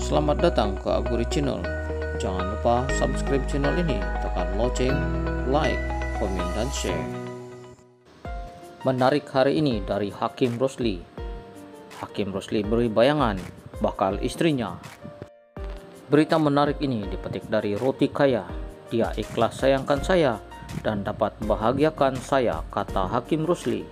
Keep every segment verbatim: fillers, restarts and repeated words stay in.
Selamat datang ke Aguri Channel. Jangan lupa subscribe channel ini, tekan lonceng, like, komen, dan share. Menarik hari ini dari Hakim Rosli. Hakim Rosli beri bayangan bakal istrinya. Berita menarik ini dipetik dari Roti Kaya. Dia ikhlas sayangkan saya dan dapat bahagiakan saya, kata Hakim Rosli.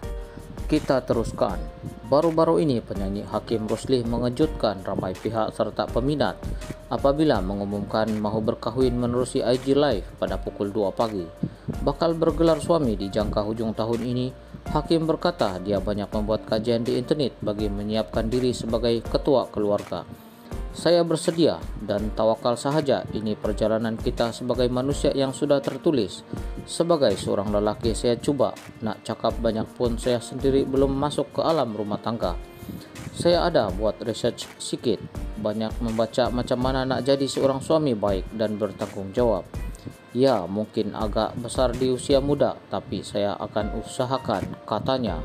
Kita teruskan. Baru-baru ini penyanyi Hakim Rosli mengejutkan ramai pihak serta peminat apabila mengumumkan mahu berkahwin menerusi I G Live pada pukul dua pagi. Bakal bergelar suami di jangka hujung tahun ini. Hakim berkata dia banyak membuat kajian di internet bagi menyiapkan diri sebagai ketua keluarga. Saya bersedia dan tawakal sahaja, ini perjalanan kita sebagai manusia yang sudah tertulis. Sebagai seorang lelaki saya coba nak cakap banyak pun saya sendiri belum masuk ke alam rumah tangga. Saya ada buat research sikit, banyak membaca macam mana nak jadi seorang suami baik dan bertanggung jawab. Ya mungkin agak besar di usia muda, tapi saya akan usahakan, katanya.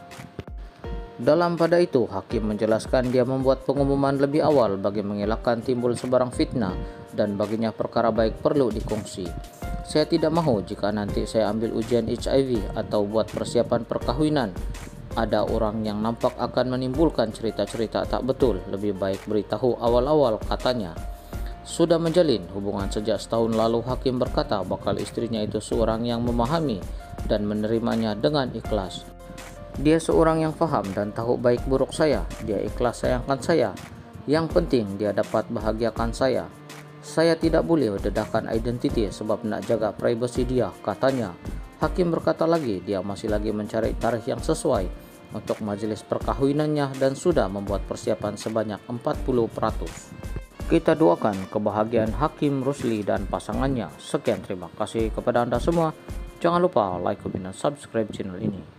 Dalam pada itu, Hakim menjelaskan dia membuat pengumuman lebih awal bagi mengelakkan timbul sebarang fitnah dan baginya perkara baik perlu dikongsi. Saya tidak mahu jika nanti saya ambil ujian H I V atau buat persiapan perkahwinan, ada orang yang nampak akan menimbulkan cerita-cerita tak betul, lebih baik beritahu awal-awal, katanya. Sudah menjalin hubungan sejak setahun lalu, Hakim berkata bakal istrinya itu seorang yang memahami dan menerimanya dengan ikhlas. Dia seorang yang faham dan tahu baik buruk saya. Dia ikhlas sayangkan saya. Yang penting dia dapat bahagiakan saya. Saya tidak boleh dedahkan identiti sebab nak jaga privasi dia, katanya. Hakim berkata lagi dia masih lagi mencari tarikh yang sesuai untuk majelis perkahwinannya dan sudah membuat persiapan sebanyak empat puluh peratus. Kita doakan kebahagiaan Hakim Rosli dan pasangannya. Sekian, terima kasih kepada Anda semua. Jangan lupa like, komen, dan subscribe channel ini.